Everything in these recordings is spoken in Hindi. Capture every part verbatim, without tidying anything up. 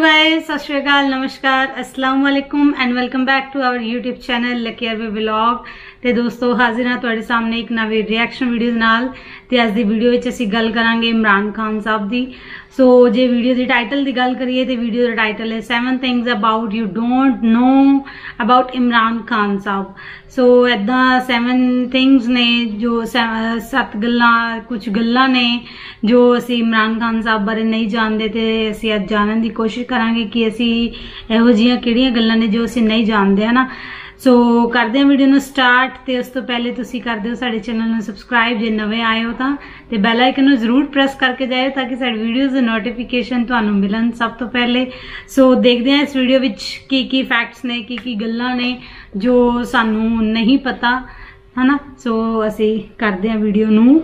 गाइस, सत श्री अकाल, नमस्कार, अस्सलाम वालेकुम and welcome back to our YouTube channel Lucky Arabi vlog. ਤੇ ਦੋਸਤੋ ਹਾਜ਼ਰ ਹਾਂ ਤੁਹਾਡੇ ਸਾਹਮਣੇ ਇੱਕ ਨਵੀਂ ਰਿਐਕਸ਼ਨ ਵੀਡੀਓ ਨਾਲ। ਤੇ ਅੱਜ ਦੀ ਵੀਡੀਓ ਵਿੱਚ ਅਸੀਂ ਗੱਲ ਕਰਾਂਗੇ ਇਮਰਾਨ ਖਾਨ ਸਾਹਿਬ ਦੀ। ਸੋ ਜੇ ਵੀਡੀਓ ਦੀ ਟਾਈਟਲ ਦੀ ਗੱਲ ਕਰੀਏ ਤੇ ਵੀਡੀਓ ਦਾ ਟਾਈਟਲ ਹੈ seven things about you don't know about Imran Khan sahib. So ਇਦਾਂ ਸੈਵਨ ਥਿੰग्स ਨੇ ਜੋ ਸੱਤ ਗੱਲਾਂ ਕੁਝ ਗੱਲਾਂ ਨੇ ਜੋ ਅਸੀਂ ਇਮਰਾਨ ਖਾਨ ਸਾਹਿਬ ਬਾਰੇ ਨਹੀਂ ਜਾਣਦੇ ਤੇ ਅਸੀਂ ਅੱਜ ਜਾਣਨ ਦੀ ਕੋਸ਼ਿਸ਼ ਕਰਾਂਗੇ ਕਿ ਅਸੀਂ ਇਹੋ ਜਿਹੀਆਂ ਕਿਹੜੀਆਂ ਗੱਲਾਂ ਨੇ ਜੋ ਅਸੀਂ ਨਹੀਂ ਜਾਣਦੇ ਹਨਾ। सो so, करते हैं वीडियो स्टार्ट। तो उस तो पहले तुसी कर दो साडे चैनल में सबसक्राइब जे नवे आए हो तो बैल आइकन जरूर प्रेस करके जाए ताकि साडी वीडियोज़ नोटिफिकेशन तुहानू मिलन सब तो पहले। सो so, देखते हैं इस वीडियो विच की की फैक्ट्स ने की की गल्लां ने जो सानू नहीं पता है ना। सो so, असी करते हैं वीडियो नू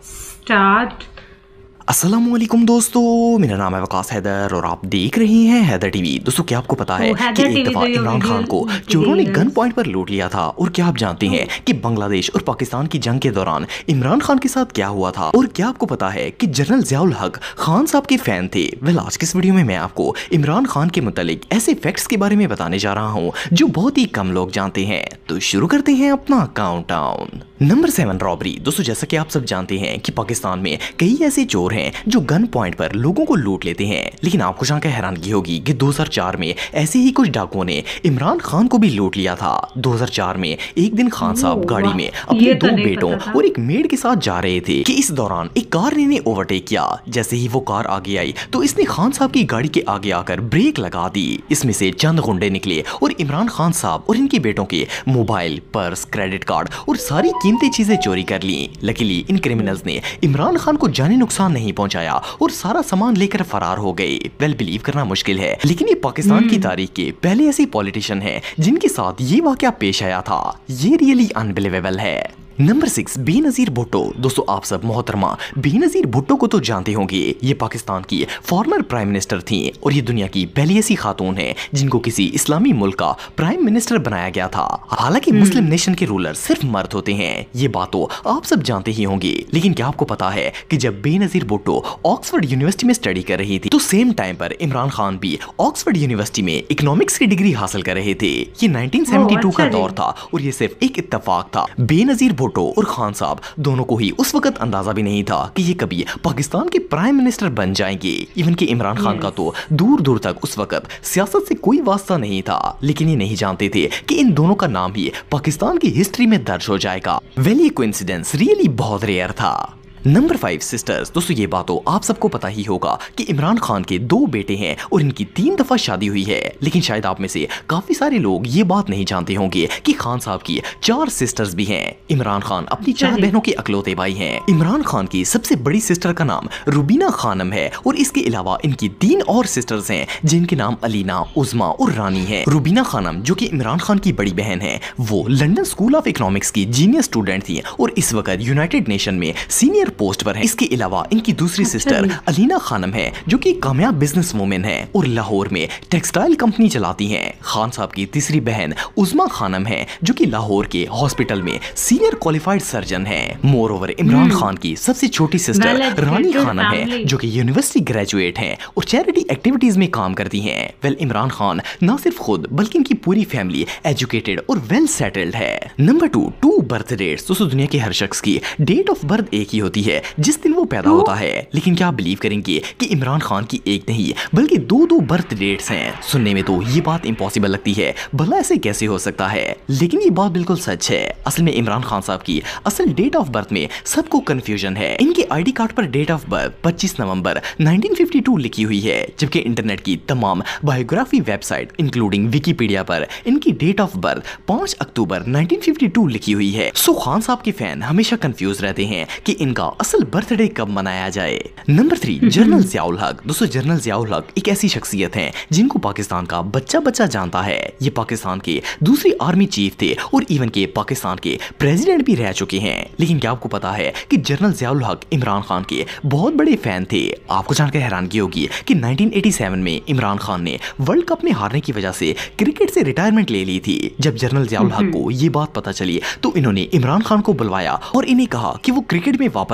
स्टार्ट। अस्सलामुअलैकुम दोस्तों, मेरा नाम है वकास हैदर और आप देख रहे हैं हैदर टीवी। दोस्तों क्या आपको पता है कि एक दफा इमरान खान को चोरों ने गन पॉइंट पर लूट लिया था? और क्या आप जानते हैं कि बांग्लादेश और पाकिस्तान की जंग के दौरान इमरान खान के साथ क्या हुआ था? और क्या आपको पता है कि जनरल ज़ियाउल हक खान साहब के फैन थे? वेल, आज की इस वीडियो में मैं आपको इमरान खान के मुतालिक ऐसे फैक्ट्स के बारे में बताने जा रहा हूँ जो बहुत ही कम लोग जानते हैं। तो शुरू करते हैं अपना काउंटडाउन। Number seven, robbery. दोस्तों जैसा कि आप सब जानते हैं कि पाकिस्तान में कई ऐसे चोर हैं जो गन पॉइंट पर लोगों को लूट लेते हैं, लेकिन आपको जानकर हैरानगी होगी कि दो हज़ार चार में ऐसे ही कुछ डाकुओं ने इमरान खान को भी लूट लिया था। दो हज़ार चार में एक दिन खान साहब गाड़ी में अपने दो बेटों और एक मेड के साथ जा रहे थे कि इस दौरान एक कार ने इन्हें ओवरटेक किया। जैसे ही वो कार आगे आई तो इसने खान साहब की गाड़ी के आगे आकर ब्रेक लगा दी। इसमें से चंद गुंडे निकले और इमरान खान साहब और इनके बेटों के मोबाइल, पर्स, क्रेडिट कार्ड और सारी कीमती चीजें चोरी कर ली। लकीली इन क्रिमिनल्स ने इमरान खान को जानी नुकसान नहीं पहुंचाया और सारा सामान लेकर फरार हो गए। वेल, बिलीव करना मुश्किल है लेकिन ये पाकिस्तान की तारीख के पहले ऐसे पॉलिटिशियन हैं जिनके साथ ये वाकया पेश आया था। ये रियली अनबिलीवेबल है। Number six, Benazir Bhutto. दोस्तों आप सब मोहतरमा बेनजीर भुट्टो को तो जानते होंगे। ये पाकिस्तान की फॉर्मर प्राइम मिनिस्टर थी और ये दुनिया की पहली ऐसी खातून है जिनको किसी इस्लामी मुल्क का प्राइम मिनिस्टर बनाया गया था। हालांकि मुस्लिम नेशन के रूलर सिर्फ मर्द होते हैं, ये बात तो आप सब जानते ही होंगे। लेकिन क्या आपको पता है कि जब बेनजीर भुट्टो ऑक्सफोर्ड यूनिवर्सिटी में स्टडी कर रही थी तो सेम टाइम पर इमरान खान भी ऑक्सफोर्ड यूनिवर्सिटी में इकोनॉमिक्स की डिग्री हासिल कर रहे थे। ये नाइनटीन सेवेंटी टू का दौर था और ये सिर्फ एक इत्तेफाक था। बेनजीर भुट्टो और खान साहब दोनों को ही उस वक्त अंदाजा भी नहीं था कि ये कभी पाकिस्तान के प्राइम मिनिस्टर बन जाएंगे। इवन कि इमरान खान का तो दूर दूर तक उस वक्त सियासत से कोई वास्ता नहीं था, लेकिन ये नहीं जानते थे कि इन दोनों का नाम ही पाकिस्तान की हिस्ट्री में दर्ज हो जाएगा। वेल, ये कोइंसिडेंस रियली बहुत रेयर था। Number five, sisters. दोस्तों ये बात तो आप सबको पता ही होगा कि इमरान खान के दो बेटे हैं और इनकी तीन दफा शादी हुई है, लेकिन शायद आप में से काफी सारे लोग ये बात नहीं जानते होंगे कि खान साहब की चार सिस्टर्स भी हैं। इमरान खान अपनी चार बहनों के अकलौते भाई हैं। इमरान खान की सबसे बड़ी सिस्टर का नाम रुबीना खानम है और इसके अलावा इनकी तीन और सिस्टर्स हैं जिनके नाम अलीना, उज़मा और रानी है। रुबीना खानम जो कि इमरान खान की बड़ी बहन है, वो लंदन स्कूल ऑफ इकोनॉमिक्स की जीनियर स्टूडेंट थी और इस वक्त यूनाइटेड नेशन में सीनियर पोस्ट पर है। इसके अलावा इनकी दूसरी सिस्टर अलीना खानम है जो कि कामयाब बिजनेस वूमेन है और लाहौर में टेक्सटाइल कंपनी चलाती हैं। खान साहब की तीसरी बहन उज़मा खानम है जो कि लाहौर के हॉस्पिटल में सीनियर क्वालिफाइड सर्जन है। मोर ओवर इमरान खान की सबसे छोटी सिस्टर रानी खानम है जो कि यूनिवर्सिटी ग्रेजुएट है और चैरिटी एक्टिविटीज में काम करती है। वेल, इमरान खान न सिर्फ खुद बल्कि इनकी पूरी फैमिली एजुकेटेड और वेल सेटल्ड है। Number two, two birth dates. दोस्तों दुनिया के हर शख्स की डेट ऑफ बर्थ एक ही होती है जिस दिन वो पैदा होता है, लेकिन क्या आप बिलीव करेंगे कि इमरान खान की एक नहीं बल्कि दो दो बर्थ डेट्स हैं? सुनने में तो ये बात इम्पॉसिबल लगती है, भला ऐसे कैसे हो सकता है? लेकिन ये बात बिल्कुल सच है। असल में इमरान खान साहब की असल डेट ऑफ बर्थ में सबको कंफ्यूजन है। इनके आईडी कार्ड पर डेट ऑफ बर्थ पच्चीस नवंबर नाइनटीन फिफ्टी टू लिखी हुई है, जबकि इंटरनेट की तमाम बायोग्राफी वेबसाइट इंक्लूडिंग विकीपीडिया पर इनकी डेट ऑफ बर्थ पाँच अक्टूबर नाइनटीन फिफ्टी टू लिखी हुई है। सो खान साहब के फैन हमेशा कंफ्यूज रहते हैं कि इनका असल बर्थडे कब मनाया जाए। नंबर थ्री, जनरल ज़ियाउल हक। दोस्तों जनरल ज़ियाउल हक एक ऐसी शख्सियत है जिनको पाकिस्तान का बच्चा बच्चा जानता है। ये पाकिस्तान के दूसरी आर्मी चीफ थे और इवन के पाकिस्तान के प्रेसिडेंट भी रह चुके हैं। लेकिन क्या आपको पता है कि जनरल ज़ियाउल हक इमरान खान के बहुत बड़े फैन थे? आपको जानकर हैरानगी होगी कि नाइनटीन एटी सेवन में इमरान खान ने वर्ल्ड कप में हारने की वजह से क्रिकेट से रिटायरमेंट ले ली थी। जब जनरल ज़ियाउल हक को ये बात पता चली तो इन्होंने इमरान खान को बुलवाया और इन्हें कहा कि वो क्रिकेट में वापस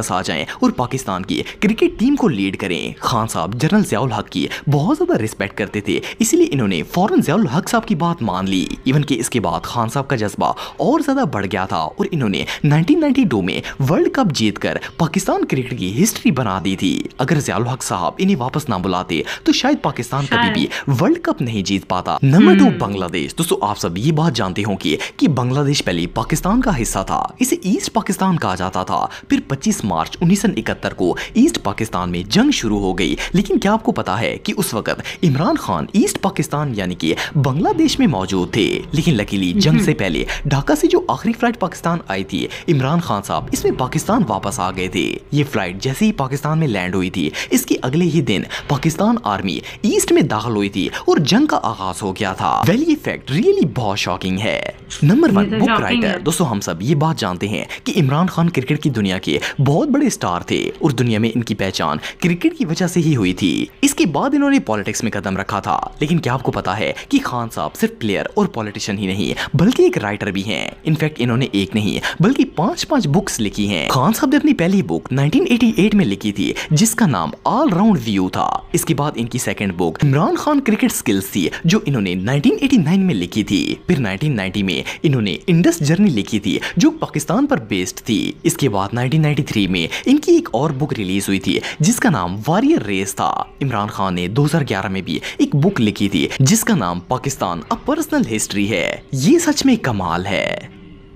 वापस आ जाएं और पाकिस्तान की क्रिकेट टीम को लीड करें। खान साहब जनरल ज़ियाउल हक की बहुत ज़्यादा रिस्पेक्ट करते थे, इसलिए इन्होंने फौरन ज़ियाउल हक साहब की बात मान ली। इवन कि इसके बाद खान साहब का जज्बा और ज़्यादा बढ़ गया था और इन्होंने नाइनटीन नाइंटी टू में वर्ल्ड कप जीतकर पाकिस्तान क्रिकेट की हिस्ट्री बना दी थी। अगर ज़ियाउल हक साहब इन्हें वापस ना बुलाते तो शायद पाकिस्तान कभी भी वर्ल्ड कप नहीं जीत पाता। Number two, Bangladesh. दोस्तों आप सब ये बात जानते होंगे कि बांग्लादेश पहले पाकिस्तान का हिस्सा था, इसे ईस्ट पाकिस्तान कहा जाता था। फिर पच्चीस मार्च उन्नीस सौ इकहत्तर को ईस्ट पाकिस्तान में जंग शुरू हो गई। लेकिन क्या आपको पता है कि उस वक्त इमरान खान ईस्ट पाकिस्तान यानी कि बांग्लादेश में मौजूद थे। लेकिन लकीली जंग से पहले ढाका से जो आखिरी फ्लाइट पाकिस्तान आई थी, इमरान खान साहब इसमें पाकिस्तान वापस आ गए थे। ये फ्लाइट जैसे ही पाकिस्तान में लैंड हुई थी, इसके अगले ही दिन पाकिस्तान आर्मी ईस्ट में दाखिल हुई थी और जंग का आगाज हो गया था। वेल ये फैक्ट रियली बहुत शॉकिंग है। Number one, book writer. दोस्तों हम सब ये बात जानते हैं कि इमरान खान क्रिकेट की दुनिया के बहुत बड़े स्टार थे और दुनिया में इनकी पहचान क्रिकेट की वजह से ही हुई थी। इसके बाद इन्होंने पॉलिटिक्स में कदम रखा था। लेकिन क्या आपको पता है कि खान साहब सिर्फ प्लेयर और पॉलिटिशियन ही नहीं बल्कि एक राइटर भी हैं। इनफैक्ट इन्होंने एक नहीं बल्कि पांच पांच बुक्स लिखी हैं। खान साहब ने अपनी पहली बुक नाइनटीन एटी एट में लिखी थी जिसका नाम ऑल राउंड व्यू था। इसके बाद इनकी second book Imran Khan cricket skills थी जो इन्होंने नाइनटीन एटी नाइन में लिखी थी। फिर नाइनटीन नाइंटी में इन्होंने इंडस जर्नी लिखी थी जो पाकिस्तान पर बेस्ड थी। इसके बाद नाइनटीन नाइंटी थ्री में इनकी एक और बुक रिलीज हुई थी जिसका नाम वॉरियर रेस था। इमरान खान ने दो हज़ार ग्यारह में भी एक बुक लिखी थी जिसका नाम पाकिस्तान अ पर्सनल हिस्ट्री है। ये सच में कमाल है।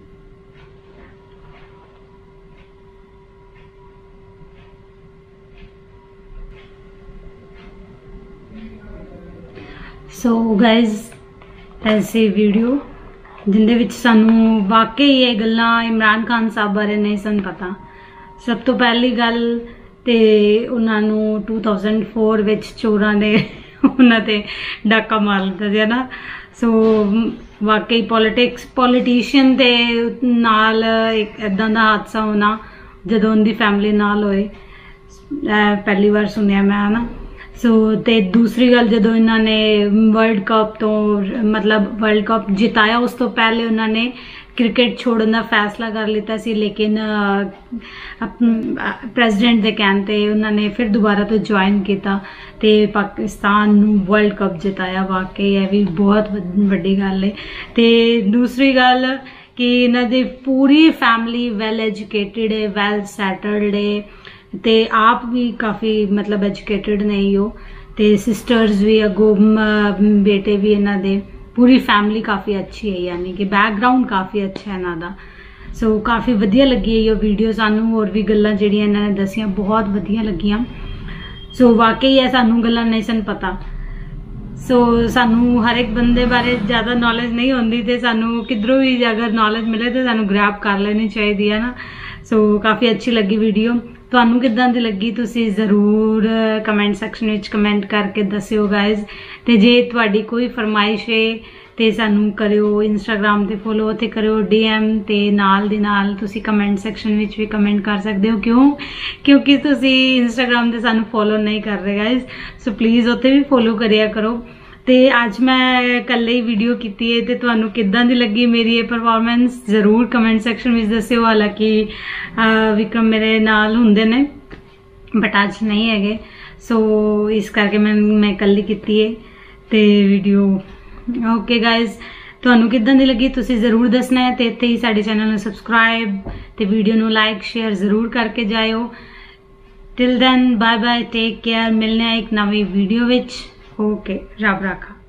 सो गाइज ऐसी वीडियो जिंदे विच सानू वाकई ये गल्लां इमरान खान साहब बारे नहीं सन पता। सब तो पहली गल ते उन्हां नू टू थाउजेंड फोर विच चोरां ने उन्हां ते डाका मार लिता है ना। सो वाकई पॉलिटिक्स पॉलिटिशियन दे नाल एक इदां दा हादसा होना जदों उनकी फैमिली नाल होए पहली बार सुनिया मैं, है ना। सो so, ते दूसरी गल जदों इन्होंने वर्ल्ड कप तो मतलब वर्ल्ड कप जिताया उस तो पहले उन्होंने क्रिकेट छोड़न का फैसला कर लिता सी। लेकिन प्रेजिडेंट के कहने ते उन्होंने फिर दोबारा तो ज्वाइन किया ते पाकिस्तान नू वर्ल्ड कप जिताया। वाकई है भी बहुत वड्डी गल है। ते दूसरी गल कि इन्हां दी पूरी फैमिली वैल एजुकेटेड है, वैल सैटल्ड है ते आप भी काफ़ी मतलब एजुकेटेड नहीं हो ते सिस्टर्स भी अगो बेटे भी इन्हां दे पूरी फैमिली काफ़ी अच्छी है, यानी कि बैकग्राउंड काफ़ी अच्छा है इन्हां दा। सो so, काफ़ी वधिया लगी है ये वीडियो सानू। और भी गल्लां जिहड़ियां इन्हां ने दसियां बहुत वधिया लगियां। सो so, वाकई है सानू गल्लां नहीं सन पता। सो so, सानू हर एक बंदे बारे ज़्यादा नॉलेज नहीं होंदी ते सानू किधरों भी अगर नॉलेज मिले तो सानू ग्रैब कर लेनी चाहिए है ना। सो so, काफ़ी अच्छी लगी वीडियो। ਤੁਹਾਨੂੰ ਕਿੱਦਾਂ ਦੀ ਲੱਗੀ ਤੁਸੀਂ ਜ਼ਰੂਰ ਕਮੈਂਟ ਸੈਕਸ਼ਨ ਵਿੱਚ ਕਮੈਂਟ ਕਰਕੇ ਦੱਸਿਓ ਗਾਇਜ਼। ਤੇ ਜੇ ਤੁਹਾਡੀ ਕੋਈ ਫਰਮਾਇਸ਼ ਹੈ ਤੇ ਸਾਨੂੰ ਕਰਿਓ ਇੰਸਟਾਗ੍ਰਾਮ ਤੇ ਫੋਲੋ ਤੇ ਕਰਿਓ ਡੀਐਮ ਤੇ ਨਾਲ ਦੀ ਨਾਲ ਤੁਸੀਂ ਕਮੈਂਟ ਸੈਕਸ਼ਨ ਵਿੱਚ ਵੀ ਕਮੈਂਟ ਕਰ ਸਕਦੇ ਹੋ। ਕਿਉਂ? ਕਿਉਂਕਿ ਤੁਸੀਂ ਇੰਸਟਾਗ੍ਰਾਮ ਤੇ ਸਾਨੂੰ ਫੋਲੋ ਨਹੀਂ ਕਰ ਰਹੇ ਗਾਇਜ਼। ਸੋ ਪਲੀਜ਼ ਉੱਥੇ ਵੀ ਫੋਲੋ ਕਰਿਆ ਕਰੋ। ਤੇ ਅੱਜ ਮੈਂ ਕੱਲੇ ਹੀ ਵੀਡੀਓ ਕੀਤੀ ਹੈ ਤੇ ਤੁਹਾਨੂੰ ਕਿੱਦਾਂ ਦੀ ਲੱਗੀ ਮੇਰੀ ਇਹ ਪਰਫਾਰਮੈਂਸ ਜ਼ਰੂਰ ਕਮੈਂਟ ਸੈਕਸ਼ਨ ਵਿੱਚ ਦੱਸਿਓ। ਹਾਲਾਂਕਿ ਵਿਕਰਮ ਮੇਰੇ ਨਾਲ ਹੁੰਦੇ ਨੇ ਬਟ ਅੱਜ ਨਹੀਂ ਹੈਗੇ, ਸੋ ਇਸ ਕਰਕੇ ਮੈਂ ਮੈਂ ਕੱਲੀ ਕੀਤੀ ਹੈ ਤੇ ਵੀਡੀਓ। ਓਕੇ ਗਾਇਜ਼, ਤੁਹਾਨੂੰ ਕਿੱਦਾਂ ਦੀ ਲੱਗੀ ਤੁਸੀਂ ਜ਼ਰੂਰ ਦੱਸਣਾ ਹੈ ਤੇ ਇੱਥੇ ਹੀ ਸਾਡੇ ਚੈਨਲ ਨੂੰ ਸਬਸਕ੍ਰਾਈਬ ਤੇ ਵੀਡੀਓ ਨੂੰ ਲਾਈਕ ਸ਼ੇਅਰ ਜ਼ਰੂਰ ਕਰਕੇ ਜਾਇਓ। Till then bye bye, take care. मिलने एक नवी वीडियो विच। ओके, रब रखा।